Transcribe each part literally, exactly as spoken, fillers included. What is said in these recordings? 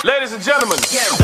Ladies and gentlemen.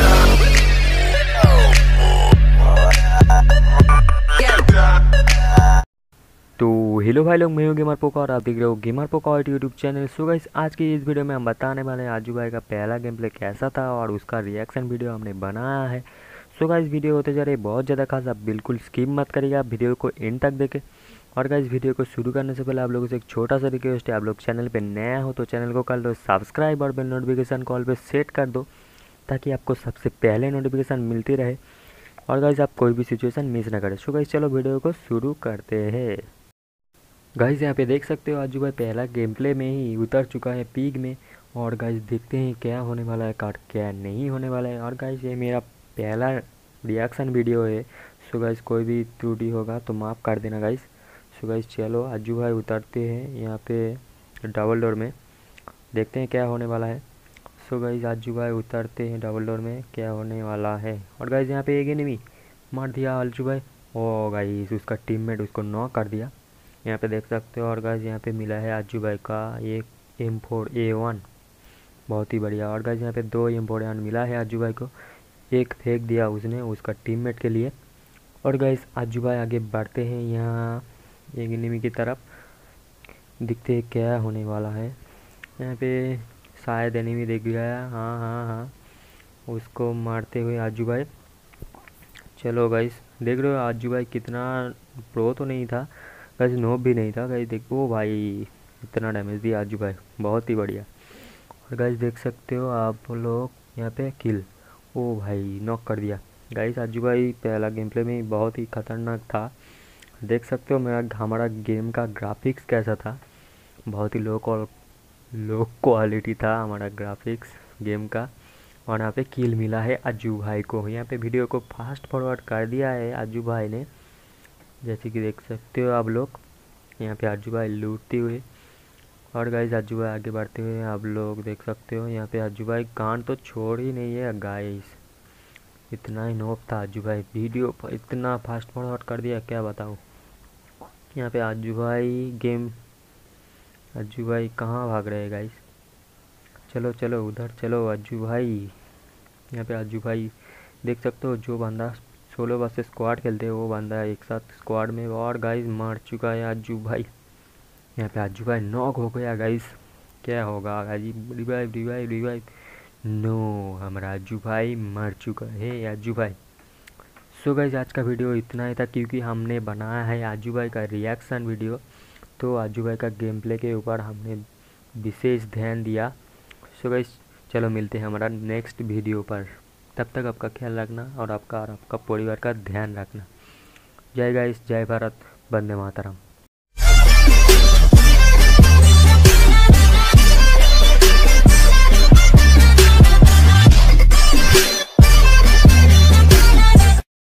तो hello भाई लोग, मैं हूँ गेमर पोका और आप देख रहे हो gamer Poka White YouTube channel. So guys, आज की इस वीडियो में हम बताने वाले हैं आजू भाई का पहला गेम प्ले कैसा था और उसका रिएक्शन वीडियो हमने बनाया है। सो गाइस, वीडियो होते जा रहे बहुत ज़्यादा खास, आप बिल्कुल स्किप मत करिएगा, वीडियो को एंड तक देखें। और गाइस, वीडियो को शुरू करने से पहले आप लोगों से एक छोटा सा रिक्वेस्ट है, आप लोग चैनल पर नया हो तो चैनल को कर दो सब्सक्राइब और बेल नोटिफिकेशन कॉल पर सेट कर दो ताकि आपको सबसे पहले नोटिफिकेशन मिलती रहे और गाइस आप कोई भी सिचुएशन मिस ना करें। सो गाइस, चलो वीडियो को शुरू करते हैं। गाइस, यहाँ पे देख सकते हो आजू भाई पहला गेम प्ले में ही उतर चुका है पीक में। और गाइस देखते हैं क्या होने वाला है, कार्ड क्या नहीं होने वाला है। और गाइस, ये मेरा पहला रिएक्शन वीडियो है। सो गाइस, कोई भी त्रुटि होगा तो माफ़ कर देना गाइस। सो गाइस, चलो आजू भाई उतरते हैं यहाँ पे डबल डोर में, देखते हैं क्या होने वाला है। सो गाइस, आजू भाई उतरते हैं डबल डोर में, क्या होने वाला है। और गाइस, यहाँ पे एक एनिमी मार दिया आजू भाई। ओ गाइस, उसका टीममेट उसको नॉक कर दिया, यहाँ पे देख सकते हो। और गाइस, यहाँ पे मिला है आजू भाई का एक एम फोर ए वन, बहुत ही बढ़िया। और गाइस, यहाँ पे दो एम फोर ए वन मिला है आजू भाई को, एक फेंक दिया उसने उसका टीममेट के लिए। और गाइस, आजू भाई आगे बढ़ते हैं यहाँ एक एनिमी की तरफ, दिखते हैं क्या होने वाला है। यहाँ पे शायद एनिमी दिख गया, हाँ हाँ हाँ, उसको मारते हुए आजू भाई। चलो गाइस, देख रहे हो आजू भाई कितना प्रो तो नहीं था गाइस, नोब भी नहीं था गाइस। देखो भाई, इतना डैमेज दिया आजू भाई, बहुत ही बढ़िया। और गाइस देख सकते हो आप लोग यहाँ पे किल, ओ भाई नॉक कर दिया गाइस। आजू भाई पहला गेम प्ले में बहुत ही खतरनाक था, देख सकते हो मेरा हमारा गेम का ग्राफिक्स कैसा था, बहुत ही लो क्वाल लो क्वालिटी था हमारा ग्राफिक्स गेम का। और यहाँ पे किल मिला है आजू भाई को। यहाँ पे वीडियो को फास्ट फॉरवर्ड कर दिया है आजू भाई ने, जैसे कि देख सकते हो आप लोग यहाँ पे आजू भाई लूटते हुए। और गाइस, आजू भाई आगे बढ़ते हुए आप लोग देख सकते हो यहाँ पे आजू भाई कान तो छोड़ ही नहीं है गाइस, इतना ही नोब था आजू भाई, वीडियो इतना फास्ट फॉरवर्ड कर दिया क्या बताऊँ। यहाँ पे आजू भाई गेम, आजू भाई कहाँ भाग रहे हैं गाइस, चलो चलो उधर चलो आजू भाई। यहाँ पे आजू भाई देख सकते हो, जो बंदा सोलो वर्सेस स्क्वाड खेलते हैं वो बंदा एक साथ स्क्वाड में। और गाइस मार चुका है आजू भाई, यहाँ पे आजू भाई नॉक हो गया गाइस, क्या होगा guys, revive revive revive, no हमारा आजू भाई मर चुका है आजू भाई। सो गाइस, आज का वीडियो इतना ही था क्योंकि हमने बनाया है आजू भाई का रिएक्शन वीडियो, तो आजू भाई का गेम प्ले के ऊपर हमने विशेष ध्यान दिया। सो गाइस, चलो मिलते हैं हमारा नेक्स्ट वीडियो पर, तब तक आपका ख्याल रखना और आपका और आपका परिवार का ध्यान रखना। जय गाइस, जय भारत, वंदे मातरम।